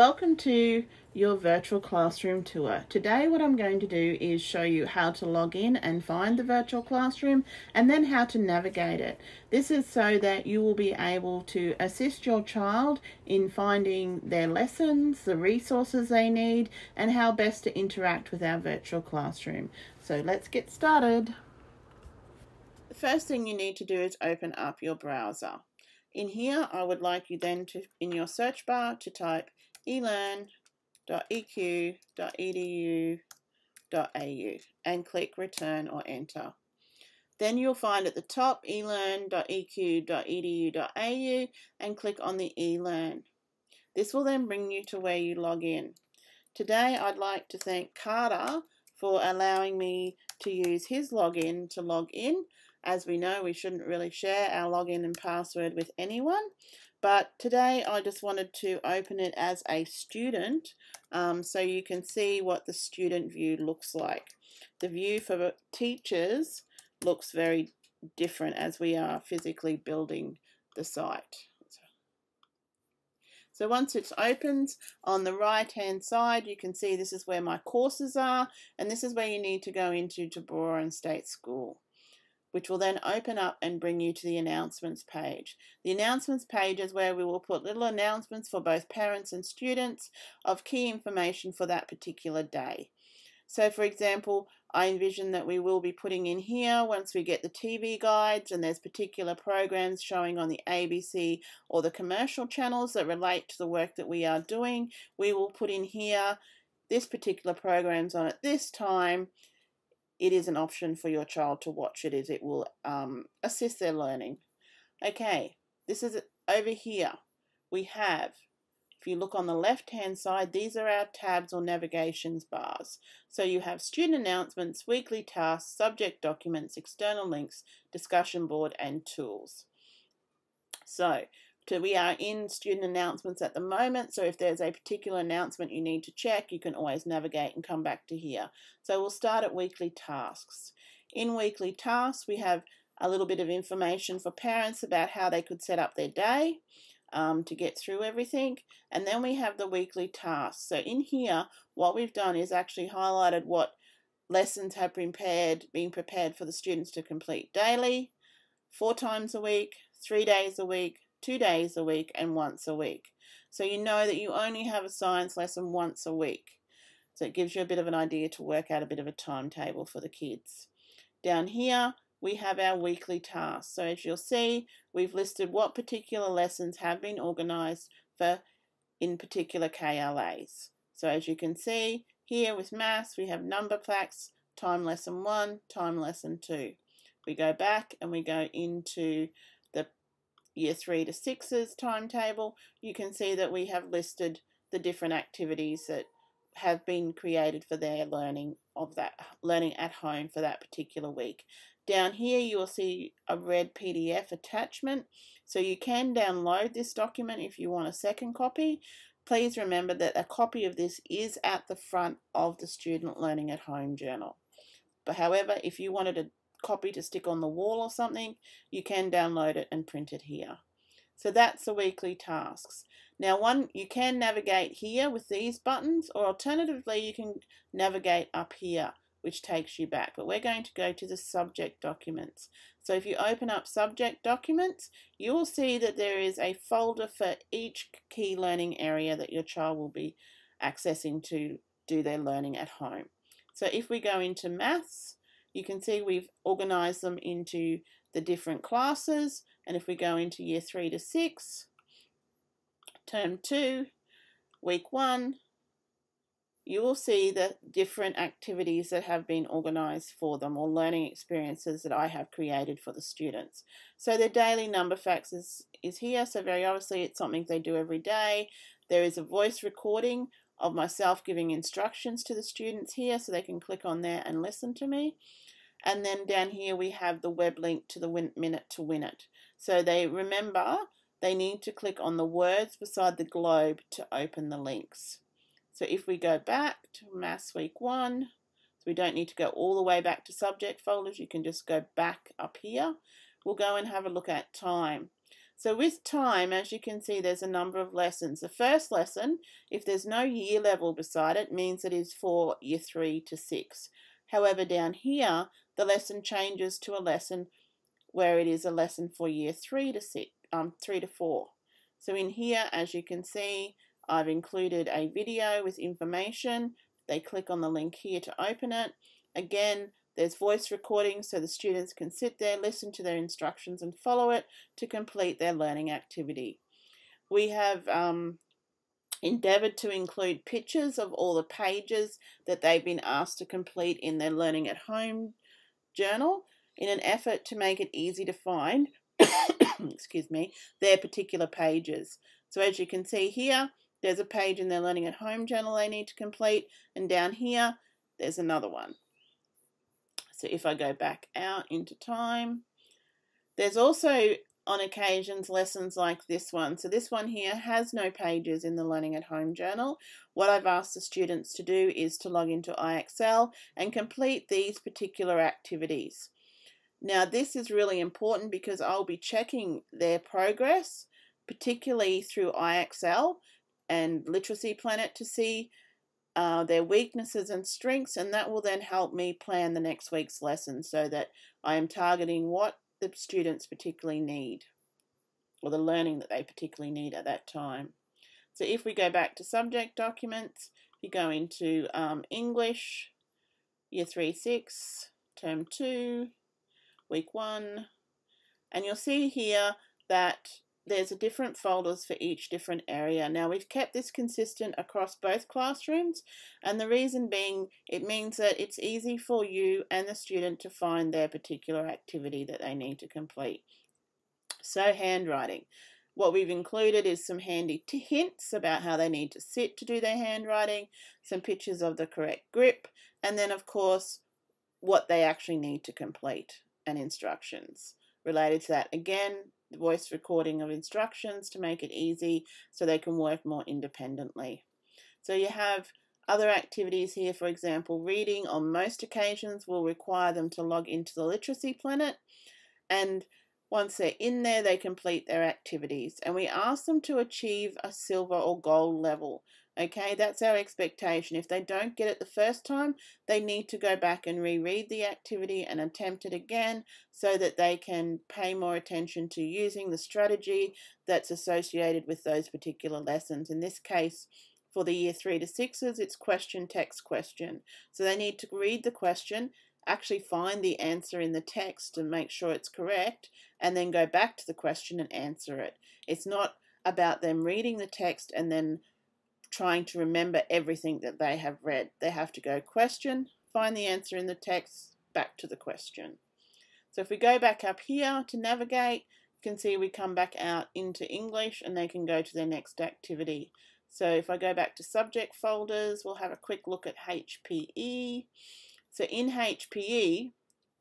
Welcome to your virtual classroom tour. Today what I'm going to do is show you how to log in and find the virtual classroom and then how to navigate it. This is so that you will be able to assist your child in finding their lessons, the resources they need, and how best to interact with our virtual classroom. So let's get started. The first thing you need to do is open up your browser. In here, I would like you then to, in your search bar, to type elearn.eq.edu.au and click return or enter. Then you'll find at the top elearn.eq.edu.au and click on the eLearn. This will then bring you to where you log in. Today I'd like to thank Carter for allowing me to use his login to log in. As we know, we shouldn't really share our login and password with anyone. But today I just wanted to open it as a student so you can see what the student view looks like. The view for teachers looks very different as we are physically building the site. So once it opens, on the right hand side you can see this is where my courses are, and this is where you need to go into to Bororen State School, which will then open up and bring you to the announcements page. The announcements page is where we will put little announcements for both parents and students of key information for that particular day. So for example, I envision that we will be putting in here, once we get the TV guides and there's particular programs showing on the ABC or the commercial channels that relate to the work that we are doing, we will put in here, this particular program's on at this time. It is an option for your child to watch it, as it will assist their learning. Okay, this is over here. We have, if you look on the left hand side, these are our tabs or navigations bars. So you have student announcements, weekly tasks, subject documents, external links, discussion board, and tools. So we are in student announcements at the moment, so if there's a particular announcement you need to check, you can always navigate and come back to here. So we'll start at weekly tasks. In weekly tasks, we have a little bit of information for parents about how they could set up their day to get through everything. And then we have the weekly tasks. So in here, what we've done is actually highlighted what lessons have been prepared for the students to complete daily, 4 times a week, 3 days a week, 2 days a week, and once a week. So you know that you only have a science lesson once a week. So it gives you a bit of an idea to work out a bit of a timetable for the kids. Down here we have our weekly tasks. So as you'll see, we've listed what particular lessons have been organised for in particular KLAs. So as you can see here with maths, we have number facts, time lesson 1, time lesson 2. We go back and we go into the Year 3 to 6's timetable. You can see that we have listed the different activities that have been created for their learning at home for that particular week. Down here you will see a red PDF attachment, so you can download this document if you want a second copy. Please remember that a copy of this is at the front of the Student Learning at Home journal. But however, if you wanted a copy to stick on the wall or something, you can download it and print it here. So that's the weekly tasks. Now you can navigate here with these buttons, or alternatively you can navigate up here, which takes you back, but we're going to go to the subject documents. So if you open up subject documents, you will see that there is a folder for each key learning area that your child will be accessing to do their learning at home. So if we go into maths, you can see we've organised them into the different classes, and if we go into Year 3 to 6, Term 2, Week 1, you will see the different activities that have been organised for them, or learning experiences that I have created for the students. So their daily number facts is here, so very obviously it's something they do every day. There is a voice recording of myself giving instructions to the students here, so they can click on there and listen to me. And then down here we have the web link to the Minute to Win It. So they need to click on the words beside the globe to open the links. So if we go back to Maths Week 1, so we don't need to go all the way back to subject folders, you can just go back up here. We'll go and have a look at time. So with time, as you can see, there's a number of lessons. The first lesson, if there's no year level beside it, means it is for year 3 to 6. However, down here, the lesson changes to a lesson where it is a lesson for year 3 to 4. So in here, as you can see, I've included a video with information. They click on the link here to open it. Again, there's voice recording so the students can sit there, listen to their instructions and follow it to complete their learning activity. We have endeavoured to include pictures of all the pages that they've been asked to complete in their Learning at Home journal in an effort to make it easy to find excuse me, their particular pages. So as you can see here, there's a page in their Learning at Home journal they need to complete, and down here there's another one. So if I go back out into time, there's also on occasions lessons like this one. So this one here has no pages in the Learning at Home journal. What I've asked the students to do is to log into IXL and complete these particular activities. Now this is really important because I'll be checking their progress, particularly through IXL and Literacy Planet, to see their weaknesses and strengths, and that will then help me plan the next week's lesson so that I am targeting what the students particularly need, or the learning that they particularly need at that time. So if we go back to subject documents, you go into English, Year 3-6, Term 2, Week 1, and you'll see here that there's a different folders for each different area. Now we've kept this consistent across both classrooms, and the reason being it means that it's easy for you and the student to find their particular activity that they need to complete. So handwriting. What we've included is some handy hints about how they need to sit to do their handwriting, some pictures of the correct grip, and then of course what they actually need to complete and instructions related to that. Again, the voice recording of instructions to make it easy so they can work more independently. So you have other activities here. For example, reading on most occasions will require them to log into the Literacy Planet, and once they're in there they complete their activities, and we ask them to achieve a silver or gold level. Okay, that's our expectation. If they don't get it the first time, they need to go back and reread the activity and attempt it again so that they can pay more attention to using the strategy that's associated with those particular lessons. In this case, for the Year 3 to 6s, it's question, text, question. So they need to read the question, actually find the answer in the text and make sure it's correct, and then go back to the question and answer it. It's not about them reading the text and then trying to remember everything that they have read. They have to go question, find the answer in the text, back to the question. So if we go back up here to navigate, you can see we come back out into English and they can go to their next activity. So if I go back to subject folders, we'll have a quick look at HPE. So in HPE,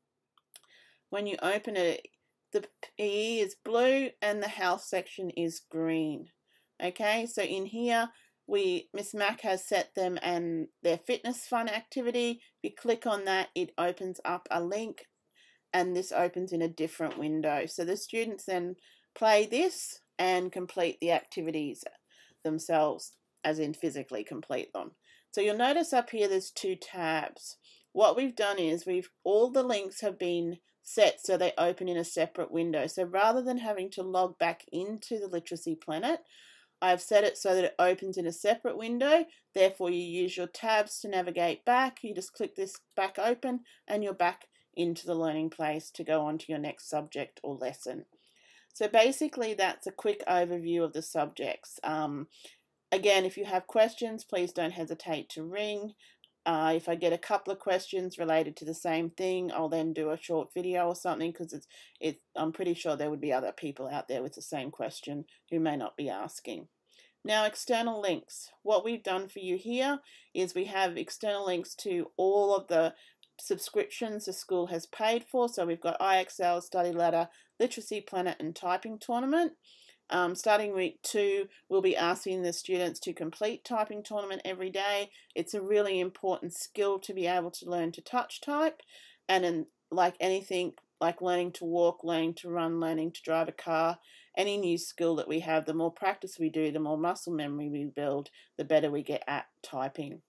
when you open it, the PE is blue and the health section is green. Okay, so in here, Miss Mac has set them and their fitness fun activity. If you click on that, it opens up a link, and this opens in a different window. So the students then play this and complete the activities themselves, as in physically complete them. So you'll notice up here there's 2 tabs. What we've done is all the links have been set so they open in a separate window. So rather than having to log back into the Literacy Planet, I've set it so that it opens in a separate window. Therefore, you use your tabs to navigate back. You just click this back open and you're back into the learning place to go on to your next subject or lesson. So basically, that's a quick overview of the subjects. Again, if you have questions, please don't hesitate to ring. If I get a couple of questions related to the same thing, I'll then do a short video or something, because I'm pretty sure there would be other people out there with the same question who may not be asking. Now, external links. What we've done for you here is we have external links to all of the subscriptions the school has paid for. So we've got IXL, Study Ladder, Literacy Planet and Typing Tournament. Starting week 2, we'll be asking the students to complete Typing Tournament every day. It's a really important skill to be able to learn to touch type, and like anything, like learning to walk, learning to run, learning to drive a car, any new skill that we have, the more practice we do, the more muscle memory we build, the better we get at typing.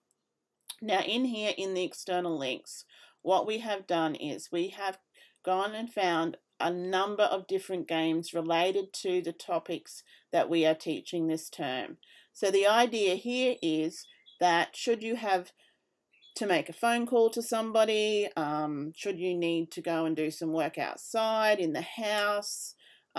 Now in here in the external links, what we have done is we have gone and found a number of different games related to the topics that we are teaching this term. So the idea here is that should you have to make a phone call to somebody, should you need to go and do some work outside, in the house,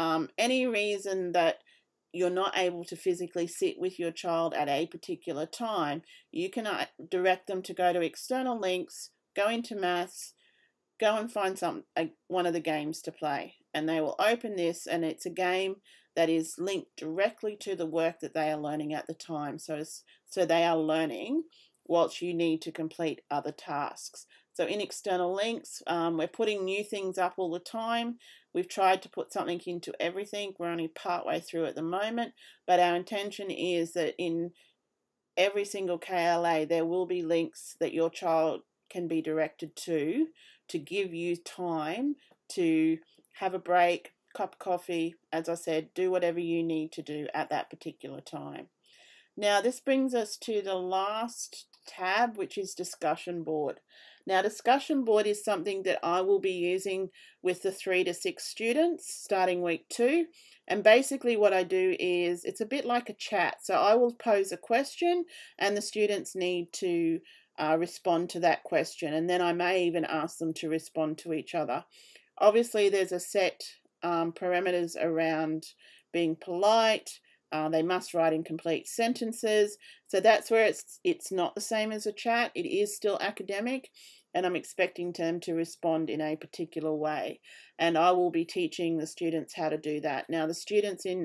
any reason that you're not able to physically sit with your child at a particular time, you can direct them to go to external links, go into maths, go and find one of the games to play, and they will open this, and it's a game that is linked directly to the work that they are learning at the time. So they are learning whilst you need to complete other tasks. So in external links, we're putting new things up all the time. We've tried to put something into everything. We're only partway through at the moment, but our intention is that in every single KLA there will be links that your child can be directed to give you time to have a break, cup of coffee, as I said, do whatever you need to do at that particular time. Now this brings us to the last tab, which is discussion board. Now discussion board is something that I will be using with the 3 to 6 students starting week 2, and basically what I do is it's a bit like a chat. So I will pose a question and the students need to respond to that question, and then I may even ask them to respond to each other. Obviously there's a set parameters around being polite. They must write in complete sentences. So that's where it's not the same as a chat. It is still academic, and I'm expecting them to respond in a particular way. And I will be teaching the students how to do that. Now the students in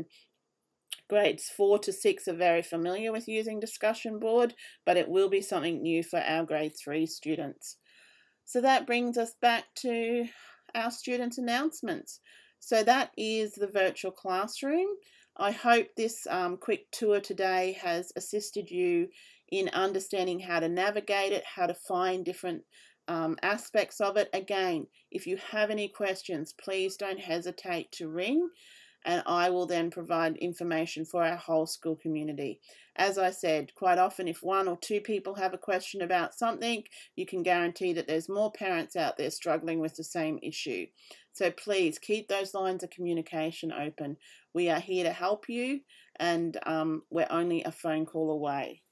grades 4 to 6 are very familiar with using discussion board, but it will be something new for our grade 3 students. So that brings us back to our student announcements. So that is the virtual classroom. I hope this quick tour today has assisted you in understanding how to navigate it, how to find different aspects of it. Again, if you have any questions, please don't hesitate to ring, and I will then provide information for our whole school community. As I said, quite often if 1 or 2 people have a question about something, you can guarantee that there's more parents out there struggling with the same issue. So please keep those lines of communication open. We are here to help you, and we're only a phone call away.